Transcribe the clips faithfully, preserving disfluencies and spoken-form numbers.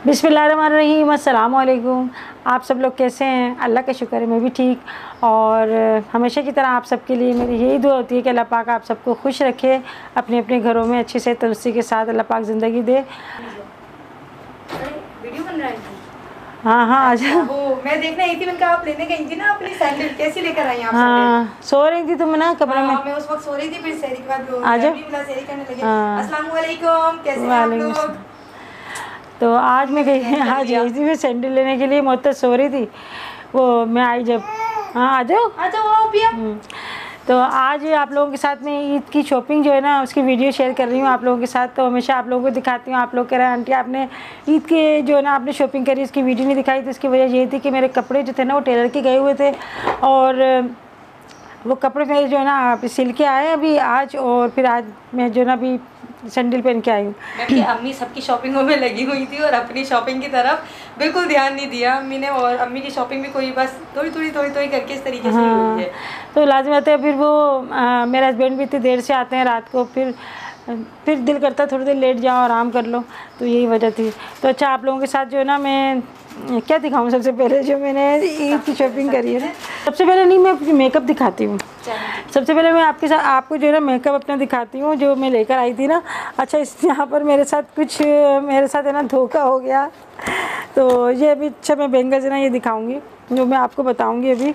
बिस्मिल्लाहिर्रहमानिर्रहीम, अस्सलाम वालेकुम। आप सब लोग कैसे हैं? अल्लाह का शुक्र है मैं भी ठीक। और हमेशा की तरह आप सबके लिए मेरी यही दुआ होती है कि अल्लाह पाक आप सबको खुश रखे, अपने अपने घरों में अच्छे से तंदुरुस्ती के साथ अल्लाह पाक ज़िंदगी दे। वीडियो बन रहा है? हाँ हाँ आज वो मैं देखने आई थी, मैंने कहा आप लेने गई थी ना अपनी सैंडल, कैसी लेकर आई आप? हाँ सो रही थी तुम ना कमरे में? हाँ, मैं उस वक्त सो रही थी, फिर सहरी के बाद वो आ जाओ। मिला, सहरी करने लगे। हाँ। अस्सलाम वालेकुम, कैसे हैं आप लोग? तो आज मैं गई आज गई थी मैं सैंडल लेने के लिए, मुझसे सो रही थी वो, मैं आई जब। हाँ आ जाओ आ जाओ आओ पिया। तो आज आप लोगों के साथ में ईद की शॉपिंग जो है ना उसकी वीडियो शेयर कर रही हूँ आप लोगों के साथ। तो हमेशा आप लोगों को दिखाती हूँ, आप लोग कह रहे हैं आंटी आपने ईद के जो है ना आपने शॉपिंग करी उसकी वीडियो नहीं दिखाई। तो इसकी वजह ये थी कि मेरे कपड़े जो थे ना वो टेलर के गए हुए थे, और वो कपड़े मेरे जो है ना आप सिल के आए अभी आज, और फिर आज मैं जो है ना अभी सैंडल पहन के आई हूँ। मैं अम्मी सबकी शॉपिंगों में लगी हुई थी और अपनी शॉपिंग की तरफ बिल्कुल ध्यान नहीं दिया अम्मी ने, और अम्मी की शॉपिंग भी कोई बस थोड़ी थोड़ी थोड़ी थोड़ी करके इस तरीके से हाँ, हुई है। तो लाजमी बात है। फिर वो आ, मेरे हस्बैंड भी इतनी देर से आते हैं रात को, फिर फिर दिल करता है थोड़ी देर लेट जाओ आराम कर लो, तो यही वजह थी। तो अच्छा आप लोगों के साथ जो है ना मैं क्या दिखाऊं? सबसे पहले जो मैंने ईद की शॉपिंग करी है ना, सबसे पहले नहीं मैं मेकअप दिखाती हूँ। सबसे पहले मैं आपके साथ आपको जो है ना मेकअप अपना दिखाती हूँ जो मैं लेकर आई थी ना। अच्छा इस यहाँ पर मेरे साथ कुछ मेरे साथ है ना धोखा हो गया, तो ये अभी अच्छा मैं बैंगल्स है ना ये दिखाऊँगी जो मैं आपको बताऊँगी अभी।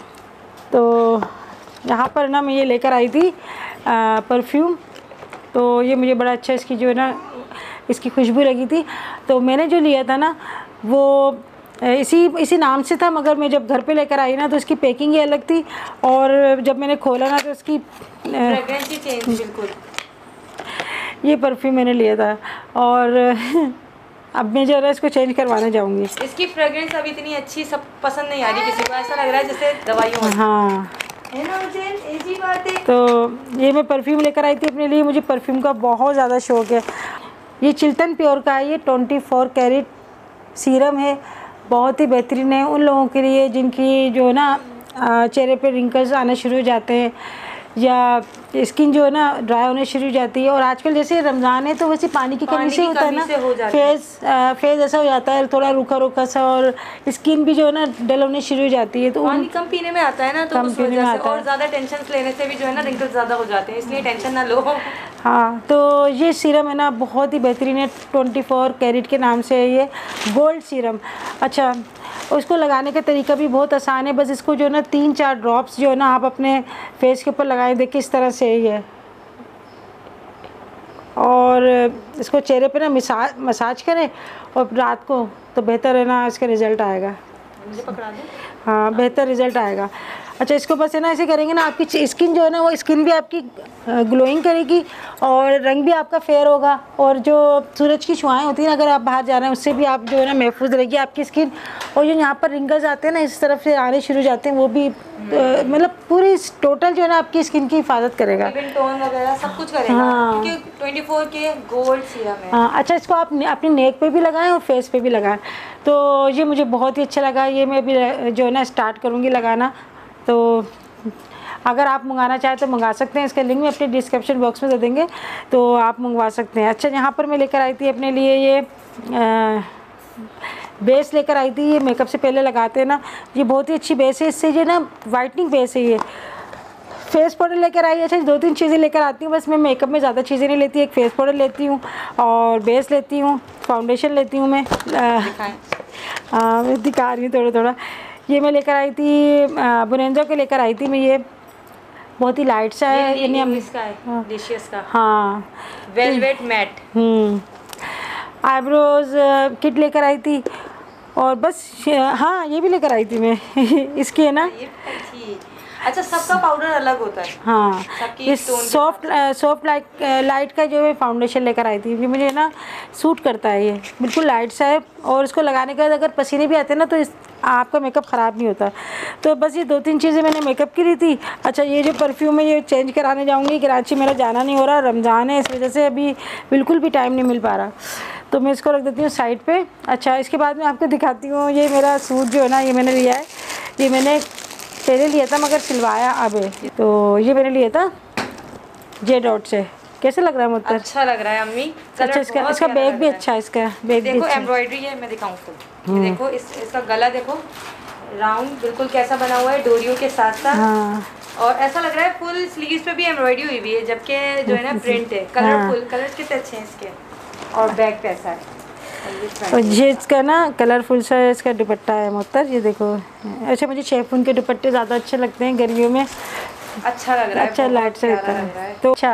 तो यहाँ पर ना मैं ये लेकर आई थी परफ्यूम, तो ये मुझे बड़ा अच्छा इसकी जो है ना इसकी खुशबू लगी थी। तो मैंने जो लिया था ना वो इसी इसी नाम से था, मगर मैं जब घर पे लेकर आई ना तो इसकी पैकिंग ही अलग थी, और जब मैंने खोला ना तो इसकी फ्रेग्रेंस ही चेंज बिल्कुल। ये परफ्यूम मैंने लिया था, और अब मैं जो है इसको चेंज करवाने जाऊँगी। इसकी फ्रेग्रेंस अभी इतनी अच्छी सब पसंद नहीं आ रही किसी को, ऐसा लग रहा है जैसे दवाइयों में। हाँ है ना उजैन, ऐसी बात है। तो ये मैं परफ्यूम लेकर आई थी अपने लिए, मुझे परफ्यूम का बहुत ज़्यादा शौक़ है। ये चिल्टन प्योर का है, ये ट्वेंटी फोर कैरेट सीरम है, बहुत ही बेहतरीन है उन लोगों के लिए जिनकी जो है ना चेहरे पे रिंकल्स आना शुरू हो जाते हैं या स्किन जो है ना ड्राई होने शुरू हो जाती है। और आजकल जैसे रमज़ान है तो वैसे पानी की कमी से होता है ना, फेस फेस ऐसा हो जाता है थोड़ा रूखा रूखा सा, और स्किन भी जो है ना डल होने शुरू हो जाती है। तो पानी कम पीने में आता है ना, तो कम उस पीने वजह में से आता है। और ज़्यादा टेंशन लेने से भी जो है ना रिंकल्स ज़्यादा हो जाते हैं, इसलिए टेंशन ना लो। हाँ तो ये सीरम है ना बहुत ही बेहतरीन है, ट्वेंटी फोर कैरेट के नाम से है ये गोल्ड सीरम। अच्छा उसको लगाने का तरीका भी बहुत आसान है, बस इसको जो है ना तीन चार ड्रॉप्स जो है ना आप अपने फेस के ऊपर लगाएं। देखिए इस तरह से ही है, और इसको चेहरे पे ना मसाज मसाज करें और रात को, तो बेहतर है ना इसका रिज़ल्ट आएगा। मुझे पकड़ा दो। हाँ बेहतर रिज़ल्ट आएगा। अच्छा इसको बस है ना ऐसे करेंगे ना आपकी स्किन जो है ना वो स्किन भी आपकी ग्लोइंग करेगी और रंग भी आपका फेयर होगा, और जो सूरज की छुआएं होती हैं अगर आप बाहर जा रहे हैं उससे भी आप जो है ना महफूज रहेगी आपकी स्किन। और जो यहाँ पर रिंकल्स आते हैं ना इस तरफ से आने शुरू जाते हैं वो भी मतलब पूरी टोटल जो है ना आपकी स्किन की हिफाजत करेगा, टोन वगैरह सब कुछ करेगा। हाँ क्योंकि ट्वेंटी फोर के गोल्ड सीरम है। हाँ अच्छा इसको आप अपनी नेक पे भी लगाएं और फेस पे भी लगाएं। तो ये मुझे बहुत ही अच्छा लगा, ये मैं भी जो है ना स्टार्ट करूँगी लगाना। तो अगर आप मंगाना चाहें तो मंगा सकते हैं, इसका लिंक मैं अपने डिस्क्रिप्शन बॉक्स में दे देंगे, तो आप मंगवा सकते हैं। अच्छा यहाँ पर मैं लेकर आई थी अपने लिए ये आ, बेस लेकर आई थी, ये मेकअप से पहले लगाते हैं ना, ये बहुत ही अच्छी बेस है, इससे जो ना वाइटनिंग बेस है। ये फेस पाउडर लेकर आई। अच्छा दो तीन चीज़ें लेकर आती हूँ, बस मैं मेकअप में ज़्यादा चीज़ें नहीं लेती, एक फेस पाउडर लेती हूँ और बेस लेती हूँ, फाउंडेशन लेती हूँ मैं। हाँ मैं दिखा रही हूँ थोड़ा थोड़ा। ये मैं लेकर आई थी बुनेंजो के लेकर आई थी मैं, ये बहुत ही लाइट सा है, ये नहीं इसका है डिशियस का। हाँ वेलवेट मैट। हम्म आईब्रोज किट लेकर आई थी, और बस हाँ ये भी लेकर आई थी मैं इसकी है ना। अच्छा सबका पाउडर अलग होता है। हाँ ये सॉफ्ट सॉफ्ट लाइट लाइट का जो है फाउंडेशन लेकर आई थी, ये मुझे ना सूट करता है, ये बिल्कुल लाइट सा है, और इसको लगाने के बाद अगर पसीने भी आते हैं ना तो इस आपका मेकअप ख़राब नहीं होता। तो बस ये दो तीन चीज़ें मैंने मेकअप की ली थी। अच्छा ये जो परफ्यूम है ये चेंज कराने जाऊँगी, कराची मेरा जाना नहीं हो रहा, रमज़ान है इस वजह से अभी बिल्कुल भी टाइम नहीं मिल पा रहा, तो मैं इसको रख देती हूँ साइड पे। अच्छा इसके बाद मैं आपको दिखाती हूँ, ये मेरा सूट जो है ना ये मैंने लिया है, ये मैंने पहले लिया था मगर सिलवाया अब है, तो ये मैंने लिया था जे डॉट से, कैसे लग रहा है मुत्तर? अच्छा लग रहा है अम्मी। अच्छा इसका इसका बैग भी अच्छा है, इसका बैग भी देखो अच्छा है। एम्ब्रॉयडरी है, मैं दिखाऊं फुल। ये देखो इस इसका गला देखो राउंड बिल्कुल कैसा बना हुआ है डोरियों के साथ साथ। हाँ और ऐसा लग रहा है फुल स्लीव्स पे भी एम्ब्रॉयडरी हुई हुई है, जबकि जो है ना प्रिंट है कलरफुल। कलर्स कितने अच्छे हैं इसके। और बैग कैसा है और ये इसका ना कलरफुल सा इसका दुपट्टा है मुत्तर, ये देखो। अच्छा मुझे शेफून के दुपट्टे ज़्यादा अच्छे लगते हैं गर्मियों में, अच्छा लग रहा है, अच्छा लाइट से होता है तो अच्छा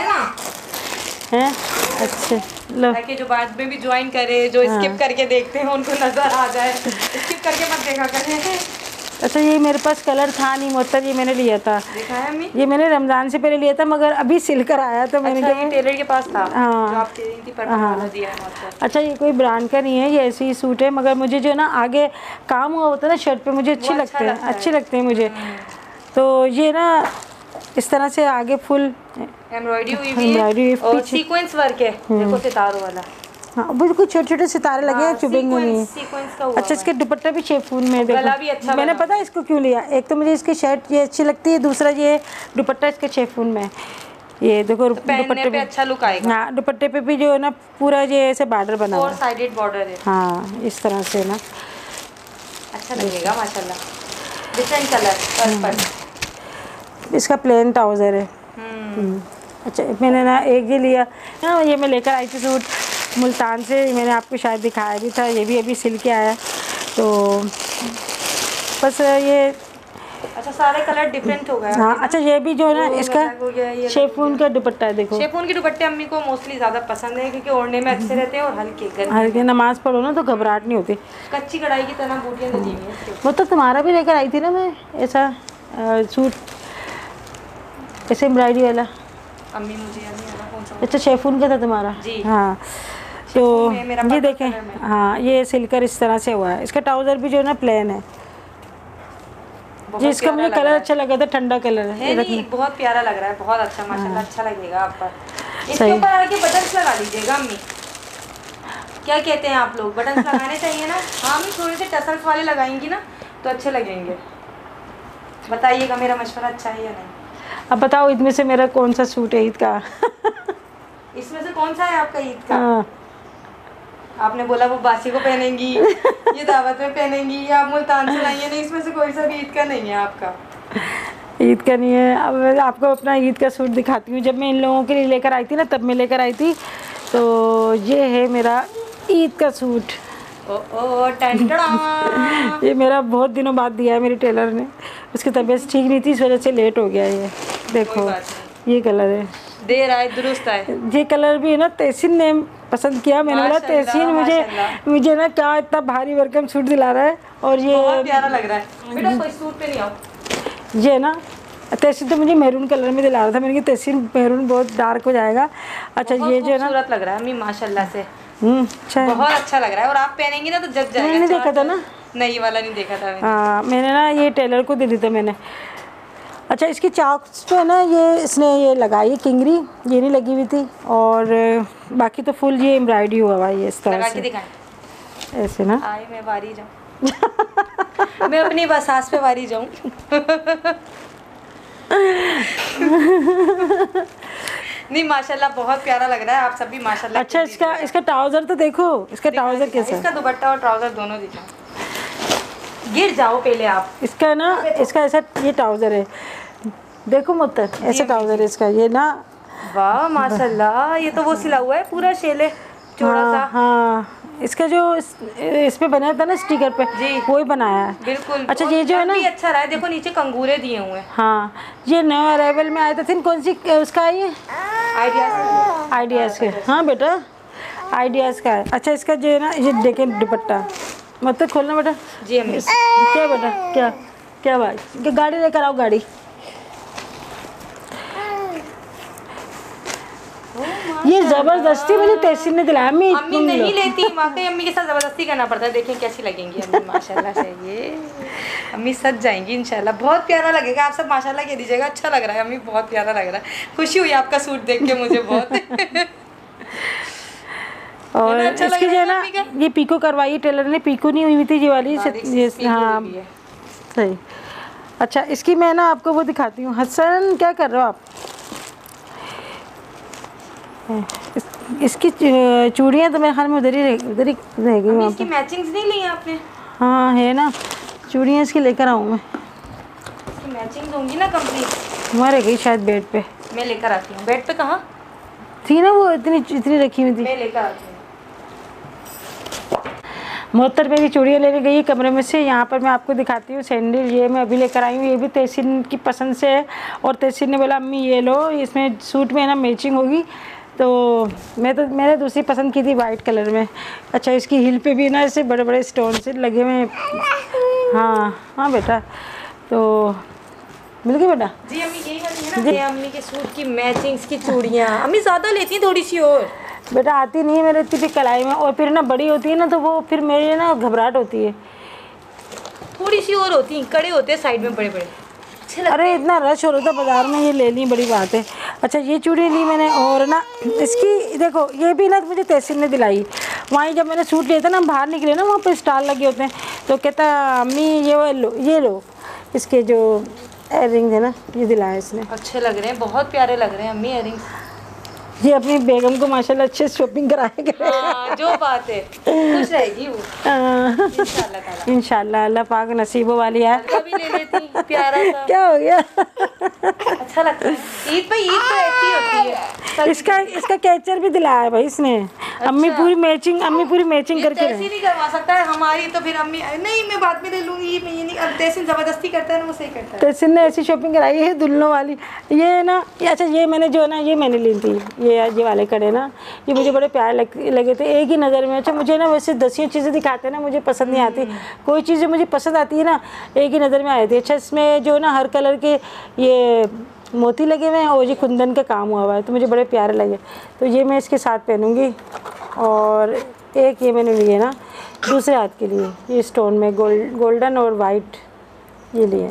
है। अच्छे लो ताकि जो बाद में भी ज्वाइन करे, जो हाँ। स्किप करके देखते हैं उनको नजर आ जाए। स्किप करके मत देखा करें। अच्छा ये मेरे पास कलर था नहीं मुत्तर, ये मैंने लिया था। देखा है अम्मी? ये मैंने रमज़ान से पहले लिया था मगर अभी सिल कर आया तो मैंने अच्छा, कहा ये टेलर के पास था हाँ। जो आप दे रही थी पर हाँ। दिया है आपको। अच्छा ये कोई ब्रांड का नहीं है, ये ऐसे ही सूट है मगर मुझे जो है ना आगे काम हुआ होता है ना शर्ट पे मुझे अच्छे वो अच्छा लगते हैं, लगता है। अच्छे लगते हैं मुझे। तो ये ना इस तरह से आगे फुल एम्ब्रॉयडरी हुई हुई एम्ब्रॉयडरी है और पीछे- सीक्वेंस वर्क है, देखो सितारों वाला। हाँ बिल्कुल छोटे छोटे सितारे लगे हैं, हाँ, चुभेंगे नहीं। सीक्वेंस सीक्वेंस का हुआ अच्छा इसके दुपट्टा भी शेफून में देखो। गला भी अच्छा मैंने बना पता है इसको क्यों लिया, एक तो मुझे इसकी शर्ट ये अच्छी लगती है, दूसरा ये दुपट्टा इसके शेफून में। ये देखो तो पहनने दुपट्टे पे पे अच्छा लुक आएगा। हाँ दुपट्टे पे भी जो है ना पूरा ये ऐसे बॉर्डर बना हुआ फोर है। साइडेड बॉर्डर है, हाँ इस तरह से ना अच्छा लगेगा माशाल्लाह। Different colour purple. इसका प्लेन ट्राउज़र है। हम्म अच्छा मैंने ना एक ये लिया ना, ये मैं लेकर आई थी सूट मुल्तान से, मैंने आपको शायद दिखाया भी था, ये भी अभी सिल के आया। तो बस ये अच्छा सारे कलर डिफरेंट हो गए। हाँ अच्छा ये भी जो है ना वो इसका अलग हो गया, ये अलग शेफून का दुपट्टा है देखो। शेफून के दुपट्टे अम्मी को मोस्टली ज़्यादा पसंद है क्योंकि ओढ़ने में अच्छे रहते हैं और हल्के गर्म। हल्के नमाज पढ़ो ना तो घबराहट नहीं होती। कच्ची कढ़ाई की तरह बूटियाँ लगी हुई हैं इसके। वो तो तुम्हारा भी लेकर आई थी ना मैं ऐसा अ, सूट ऐसे एम्ब्रॉयडरी वाला। अम्मी मुझे याद नहीं आ रहा कौन सा। अच्छा शेफून का था तुम्हारा जी। हाँ तो में मेरा ये पर्पल देखें कलर में। हाँ ये सिलकर इस तरह से हुआ है। इसका ट्राउज़र भी जो है ना प्लेन है। बहुत जी इसका प्यारा मुझे लग कलर रहा है। अच्छा लगा था, ठंडा कलर है, है ये नहीं, रखना। बहुत प्यारा लग रहा है, बहुत अच्छा माशाल्लाह, अच्छा लगेगा आप पर। इसके सही। ऊपर आके बटन्स लगा लीजिएगा अम्मी। क्या कहते हैं आप लोग, बटन्स लगाने चाहिए ना? हाँ अम्मी थोड़े से टसल्स वाले लगाएंगी ना तो अच्छे लगेंगे। बताइएगा मेरा मशवरा अच्छा है या नहीं। अब बताओ इनमें से मेरा कौन सा सूट है ईद का? इसमें से कौन सा है आपका ईद का? हाँ आपने बोला वो बासी को पहनेंगी, ये दावत में पहनेंगी, या आप मुल्तान से लाई है। नहीं इसमें से कोई सा भी ईद का नहीं है आपका। ईद का नहीं है। अब मैं आपको अपना ईद का सूट दिखाती हूँ। जब मैं इन लोगों के लिए लेकर आई थी ना तब मैं लेकर आई थी। तो ये है मेरा ईद का सूट। ओ ओ टन टड़ा। ये मेरा बहुत दिनों बाद दिया है मेरी टेलर ने, उसकी तबीयत ठीक नहीं थी इस वजह से लेट हो गया। ये देखो कोई बात ये कलर है, देर आए दुरुस्त आए। ये कलर भी है ना तहसीन ने पसंद किया। मैंने बोला माशाल्लाह, तहसीन मुझे माशाल्लाह। मुझे ना क्या इतना भारी भरकम सूट दिला रहा है। और ये बहुत प्यारा लग रहा है बेटा, कोई सूट पे नहीं आओ। ये ना तहसीन तो मुझे मैरून कलर में दिला रहा था, मैंने कहा तहसीन मैरून बहुत डार्क हो जाएगा। अच्छा बहुत ये जो है ना खूबसूरत लग रहा है अम्मी माशाल्लाह से, हम्म अच्छा है। बहुत अच्छा लग रहा है। और आप पहनेंगी ना तो जग जाएगा। मैंने देखा था ना। नहीं वाला नहीं देखा था मैंने। हाँ मैंने ना ये टेलर को दे दी था मैंने। अच्छा इसकी चाक्स पे ना ये इसने ये लगाई किंगरी, ये नहीं लगी हुई थी। और बाकी तो फुल ये एम्ब्रॉयडरी हुआ हुआ है ये इस तरह लगा के से दिखाएं। ऐसे ना। आए मैं वारी जाऊँ। मैं अपनी बस सास पे वारी जाऊँ। नहीं माशाल्लाह बहुत प्यारा लग रहा है, आप सब भी माशाल्लाह। अच्छा इसका इसका ट्राउज़र तो देखो, इसका ट्राउज़र कैसा इसका है? दुपट्टा और ट्राउजर दोनों दिखाओ। गिर जाओ पहले आप। इसका ना इसका ऐसा ये ट्राउज़र है देखो मुत्तर, ऐसा ट्राउज़र है इसका ये ना। वाह माशाल्लाह, ये तो वो सिला हुआ है पूरा शेले चौड़ा सा। हाँ, हाँ इसका जो इस, इस पे बनाया था ना स्टिकर पे जी। वो ही बनाया है। बिल्कुल। अच्छा और ये जो है रंग ना भी अच्छा रहा है, देखो नीचे कंगूरे दिए हुए हैं। हाँ ये नया अराइवल में आया था थिन, कौन सी उसका है ये? आइडिया आइडियाज़ के। हाँ बेटा आइडियाज़ का है। अच्छा इसका जो है ना ये देखें दुपट्टा मतलब खोलना बेटा। जी अम्मी। क्या बेटा क्या क्या बात, गाड़ी लेकर आओ गाड़ी। ये जबरदस्ती मुझे तहसीन ने दिलाया। अम्मी अम्मी तुम लो। नहीं लेती, वाकई अम्मी के साथ जबरदस्ती करना पड़ता है। देखें कैसी लगेंगी अम्मी माशाल्लाह से। ये अम्मी सज जाएंगी इंशाल्लाह, बहुत प्यारा लगेगा। आप सब माशाल्लाह कह दीजिएगा, अच्छा लग रहा है अम्मी, बहुत प्यारा लग रहा है। खुशी हुई आपका सूट देख के मुझे बहुत। और है ना, अच्छा लग इसकी जो रहा है है ना मम्मी का? ये पीको करवाई टेलर ने, पीको नहीं हुई थी ये वाली से, बारीक ये सी पीको हाँ हुई है। सही। अच्छा इसकी मैं ना आपको वो दिखाती हूँ। हसन क्या कर रहे हो आप? इस, इसकी चूड़ियाँ तो मेरे ख्याल में उधर ही रह उधर ही रहेगी वहाँ इसकी पर। मैचिंग्स नहीं ली हैं आपने? हाँ है ना, चूड़ियाँ इसकी लेकर आऊँ मैं। इसकी मैचिंग्स होंगी ना कंप्लीट? वहाँ रह गई शायद बेड पे। मैं लेकर आती हूँ। बेड पे कहाँ थी ना वो, इतनी इतनी रखी हुई थी। मैं लेकर आती हूँ। मोहत्तर मेरी चूड़ियाँ लेने गई है कमरे में से। यहाँ पर मैं आपको दिखाती हूँ सैंडल, ये मैं अभी लेकर आई हूँ। ये भी तहसीन की पसंद से है और तहसीन ने बोला अम्मी ये लो, इसमें सूट में ना मैचिंग होगी। तो मैं तो मैंने दूसरी पसंद की थी वाइट कलर में। अच्छा इसकी हिल पे भी ना ऐसे बड़े बड़े स्टोन से लगे हुए हैं। हाँ हाँ बेटा, तो मिल गई बेटा? जी अम्मी यही वाली है ना? ये अम्मी के सूट की मैचिंग्स की चूड़ियाँ। अम्मी ज़्यादा लेती हैं थोड़ी सी और। बेटा आती नहीं है मेरे इतनी भी कलाई में, और फिर ना बड़ी होती है ना तो वो फिर मेरे ना घबराहट होती है। थोड़ी सी और होती हैं, कड़े होते हैं साइड में बड़े बड़े, अच्छे लगते हैं। अरे इतना रश हो रहा था बाज़ार में, ये ले ली बड़ी बात है। अच्छा ये चूड़ी ली मैंने, और ना इसकी देखो ये भी ना मुझे तहसीन ने दिलाई। वहीं जब मैंने सूट लिया था ना, बाहर निकले ना वहाँ पर स्टाल लगे होते हैं, तो कहता अम्मी ये वो लो, ये लो, इसके जो एयर रिंग है ना ये दिलाया इसने। अच्छे लग रहे हैं, बहुत प्यारे लग रहे हैं अम्मी इयररिंग्स। ये अपनी बेगम को माशाल्लाह अच्छे से शॉपिंग कराएगा। हाँ, जो बात है, खुश रहेगी वो इंशाल्लाह ताला। इंशाल्लाह, अल्लाह पाक नसीबों वाली है। हल्का भी ले लेती, प्यारा सा। क्या हो गया? अच्छा लगता है। ईद पे ईद तो ऐसी होती है। इसका इसका कैचर भी दिलाया है भाई इसने। अच्छा। अम्मी पूरी मैचिंग अम्मी पूरी मैचिंग ये करके तहसीन नहीं करवा सकता है हमारी, तो फिर अम्मी नहीं मैं बाद में ले लूँगी, मैं ये नहीं। अब तहसीन ज़बरदस्ती करता है ना, वो सही करता है। तहसीन ने ऐसी शॉपिंग कराई है दुल्हनों वाली। ये ना ये अच्छा ये मैंने जो ना ये मैंने ली थी, ये ये वाले कड़े ना, ये मुझे बड़े प्यारे लग, लगे थे एक ही नज़र में। अच्छा मुझे ना वैसे दसियों चीज़ें दिखाते हैं ना, मुझे पसंद नहीं आती। कोई चीज़ें मुझे पसंद आती है ना, एक ही नज़र में आई थी। अच्छा इसमें जो ना हर कलर के ये मोती लगे हुए हैं और ये कुंदन का काम हुआ हुआ है, तो मुझे बड़े प्यारे लगे। तो ये मैं इसके साथ पहनूंगी। और एक ये मैंने लिए ना दूसरे हाथ के लिए, ये स्टोन में गोल्ड गोल्डन और वाइट ये लिए।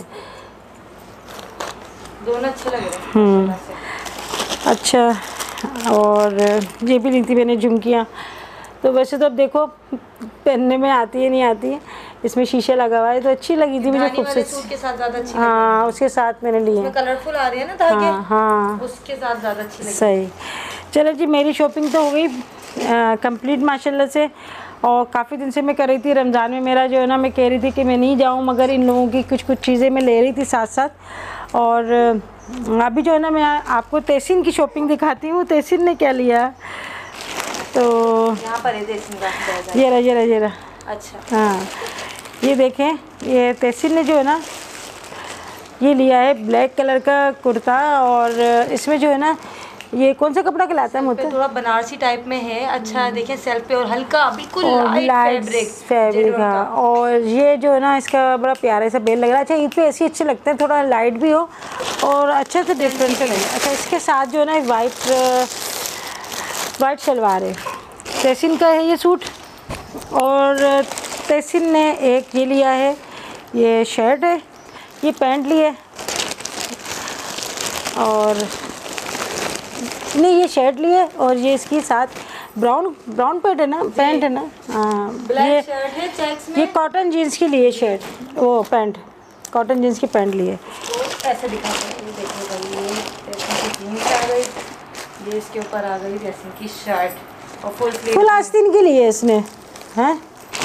दोनों अच्छे लग रहे हैं। अच्छा और ये भी ली थी मैंने झुमकियाँ। तो वैसे तो अब देखो पहनने में आती है नहीं आती है, इसमें शीशे लगा हुआ है, तो अच्छी लगी थी मुझे खूबसूरत। सूट के साथ ज़्यादा अच्छी हाँ उसके साथ मैंने लिए हैं। कलरफुल आ रही है ना धागे। हाँ हाँ उसके साथ ज़्यादा अच्छी लगी। सही। चलो जी मेरी शॉपिंग तो हो गई कंप्लीट माशाल्लाह से। और काफ़ी दिन से मैं कर रही थी, रमज़ान में मेरा जो है ना, मैं कह रही थी कि मैं नहीं जाऊँ, मगर इन लोगों की कुछ कुछ चीज़ें मैं ले रही थी साथ साथ। और अभी जो है ना मैं आपको तहसीन की शॉपिंग दिखाती हूँ। तहसीन ने क्या लिया, तो यहाँ पर है तहसीन का। ये रहा ये रहा ये रहा। अच्छा हाँ ये देखें, ये तहसीन ने जो है ना ये लिया है ब्लैक कलर का कुर्ता, और इसमें जो है ना ये कौन सा कपड़ा कहलाता है मुझे, थोड़ा बनारसी टाइप में है। अच्छा देखें सेल्फ पे, और हल्का बिल्कुल लाइट फैब्रिक फैब्रिक। हाँ और ये जो है ना इसका बड़ा प्यारा सा बेल लग रहा है। अच्छा ईद पे ऐसे अच्छे लगते हैं, थोड़ा लाइट भी हो और अच्छे से डिफरेंट से लगे। अच्छा इसके साथ जो है ना वाइट वाइट शलवार है, तहसीन का है ये सूट। और तहसीन ने एक ये लिया है, ये शर्ट है, ये पैंट ली है, और नहीं ये शर्ट ली है, और ये इसके साथ ब्राउन ब्राउन पैंट है ना, पैंट है ना। हाँ ये शर्ट है चेक्स में। ये कॉटन जीन्स की लिए शर्ट, वो पैंट कॉटन जीन्स की पैंट लिए। ऐसे दिखाते हैं, ये देखो भाई, ये तहसीन की जीन्स आ गई, ये इसके ऊपर आ गई तहसीन की शर्ट, और फुल स्लीव फुल आस्तीन के लिए इसने हैं।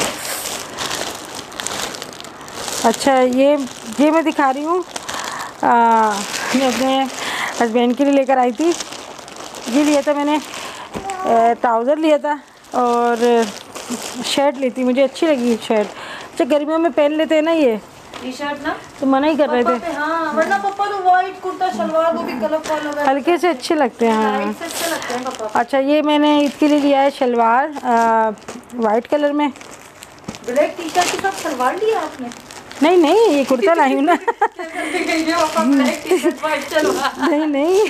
अच्छा ये ये मैं दिखा रही हूँ, मैं अपने हस्बैंड के लिए लेकर आई थी। ये लिया था मैंने, ट्राउज़र लिया था और शर्ट ली थी, मुझे अच्छी लगी शर्ट। अच्छा गर्मियों में पहन लेते हैं ना ये टी शर्ट ना, तो मना ही कर रहे थे। हाँ वरना पापा तो वाइट कुर्ता शलवार वो भी कलर फॉलो हल्के से अच्छे लगते हैं। हाँ से अच्छे लगते हैं पापा। अच्छा ये मैंने ईद के लिए लिया है शलवार वाइट कलर में। ब्लैक टी शर्ट के साथ सलवार लिया आपने? नहीं नहीं ये कुर्ता लाई हूँ ना। ब्लैक टी शर्ट वाइट शलवार नहीं नहीं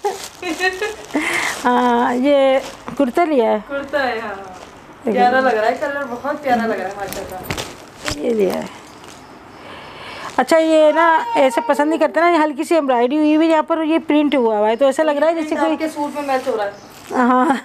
हाँ ये कुर्ता लिया है, कुर्ता है। हाँ प्यारा लग रहा है, कलर बहुत प्यारा लग रहा है माशाल्लाह। ये लिया है। अच्छा ये ना ऐसे पसंद नहीं करते ना, ये हल्की सी एम्ब्रॉयडरी हुई हुई, यहाँ पर ये प्रिंट हुआ हुआ है, तो ऐसा लग रहा है जैसे कोई के सूट में मैच हो रहा है। हाँ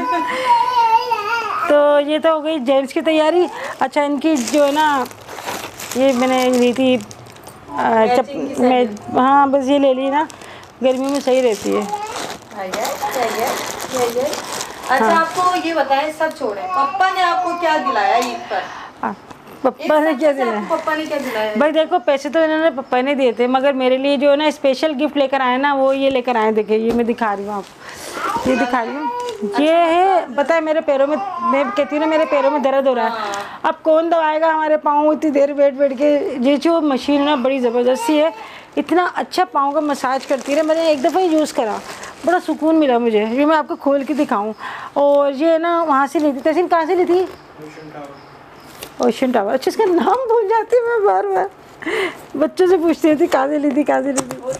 तो ये तो हो गई जेंट्स की तैयारी। अच्छा इनकी जो है ना ये मैंने ली थी चप मैं, हाँ बस ये ले ली ना, गर्मियों में सही रहती है। ये ये अच्छा आपको ये बताएं, सब छोड़े, पापा ने आपको क्या दिलाया ईद पर? हाँ, पप्पा ने क्या दिलाया? पापा ने क्या दिलाया? भाई देखो, पैसे तो इन्होंने पापा ने दिए थे, मगर मेरे लिए जो है ना स्पेशल गिफ्ट लेकर आए ना, वो ये लेकर आए। देखिए ये मैं दिखा रही हूँ आपको, ये दिखा रही हूँ। ये है, पता है मेरे पैरों में, मैं कहती हूँ ना मेरे पैरों में दर्द हो रहा है। अब कौन दबाएगा हमारे पाँव इतनी देर बैठ बैठ के। ये जो मशीन है ना बड़ी ज़बरदस्ती है, इतना अच्छा पाँव का मसाज करती है। मैंने एक दफ़ा यूज़ करा, बड़ा सुकून मिला मुझे। ये मैं आपको खोल के दिखाऊँ। और ये ना वहाँ से ली थी। तहसीन कहाँ से ली थी? Ocean Tower. अच्छा, इसका नाम भूल जाती हूँ मैं बार बार, बच्चों से पूछती थी कहाँ से ली थी, कहाँ से ली थी।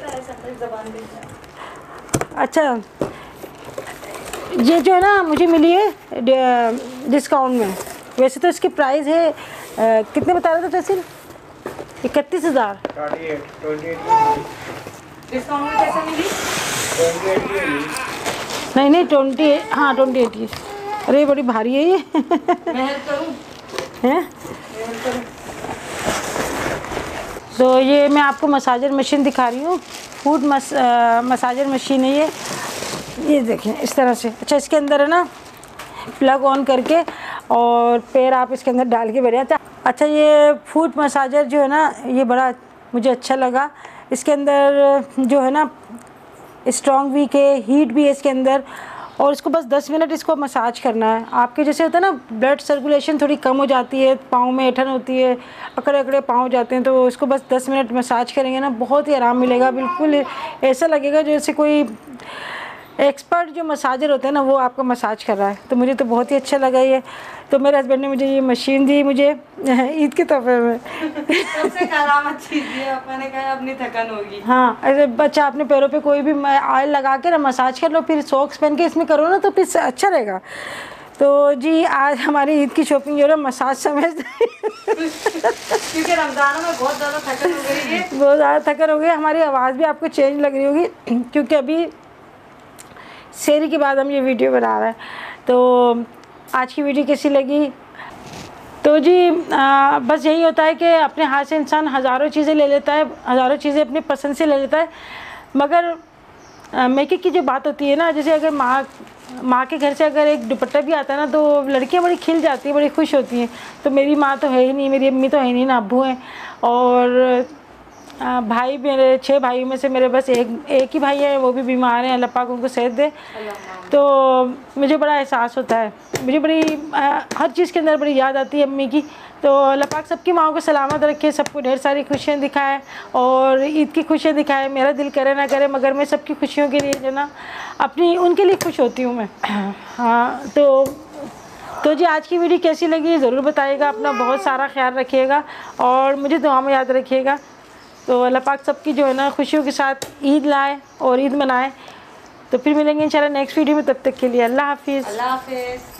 अच्छा, ये जो है ना मुझे मिली है डिस्काउंट में। वैसे तो इसकी प्राइस है आ, कितने बता रहे थे तहसील? इकतीस हज़ार। डिस्काउंट में कैसे मिली? नहीं नहीं ट्वेंटी, हाँ ट्वेंटी एट की। अरे बड़ी भारी है ये। मैं हेल्प करूँ? हैं? तो ये मैं आपको मसाजर मशीन दिखा रही हूँ। फूड मस, आ, मसाजर मशीन है ये। ये देखें इस तरह से। अच्छा, इसके अंदर है ना प्लग ऑन करके और पैर आप इसके अंदर डाल के बैठे। अच्छा, ये फूड मसाजर जो है ना, ये बड़ा मुझे अच्छा लगा। इसके अंदर जो है ना स्ट्रॉन्ग वीक है, हीट भी है इसके अंदर। और इसको बस दस मिनट इसको मसाज करना है। आपके जैसे होता है ना ब्लड सर्कुलेशन थोड़ी कम हो जाती है, पाँव में ऐठन होती है, अकड़े अकड़े पाँव हो जाते हैं, तो इसको बस दस मिनट मसाज करेंगे ना, बहुत ही आराम मिलेगा। बिल्कुल ऐसा लगेगा जैसे कोई एक्सपर्ट जो मसाजर होते हैं ना, वो आपका मसाज कर रहा है। तो मुझे तो बहुत ही अच्छा लगा ये। तो मेरे हस्बैंड ने मुझे ये मशीन दी मुझे ईद के तोहफे में। सबसे करामत चीज़ ये, मैंने कहा अपनी थकन होगी। हाँ, अरे बच्चा अपने पैरों पे कोई भी ऑयल लगा के ना मसाज कर लो, फिर सॉक्स पहन के इसमें करो ना, तो फिर अच्छा रहेगा। तो जी आज हमारी ईद की शॉपिंग जो है मसाज समझ क्योंकि रमज़ान में बहुत ज़्यादा थकन हो गई है, बहुत ज़्यादा थकन हो गई। हमारी आवाज़ भी आपको चेंज लग रही होगी क्योंकि अभी सेरी के बाद हम ये वीडियो बना रहे हैं। तो आज की वीडियो कैसी लगी? तो जी आ, बस यही होता है कि अपने हाथ से इंसान हज़ारों चीज़ें ले लेता है, हज़ारों चीज़ें अपनी पसंद से ले लेता है, मगर मेकअप की जो बात होती है ना, जैसे अगर माँ माँ के घर से अगर एक दुपट्टा भी आता है ना, तो लड़कियाँ बड़ी खिल जाती हैं, बड़ी खुश होती हैं। तो मेरी माँ तो है ही नहीं, मेरी अम्मी तो है ही नहीं ना, अब्बू हैं। और आ, भाई मेरे छः भाइयों में से मेरे बस एक एक ही भाई है, वो भी बीमार हैं, अल्लाह पाक उनको सेहत दे। तो मुझे बड़ा एहसास होता है, मुझे बड़ी आ, हर चीज़ के अंदर बड़ी याद आती है अम्मी की। तो अल्लाह पाक सबकी माओ को सलामत रखे, सबको ढेर सारी खुशियाँ दिखाए और ईद की खुशियाँ दिखाए। मेरा दिल करे ना करे, मगर मैं सबकी खुशियों के लिए जो ना अपनी उनके लिए खुश होती हूँ मैं। हाँ, तो तो जी आज की वीडियो कैसी लगी ज़रूर बताइएगा। अपना बहुत सारा ख्याल रखिएगा और मुझे दुआ में याद रखिएगा। तो अल्लाह पाक सबकी जो है ना खुशियों के साथ ईद लाए और ईद मनाए। तो फिर मिलेंगे इंशाल्लाह नेक्स्ट वीडियो में, तब तक के लिए अल्लाह हाफिज़। अल्लाह हाफिज़।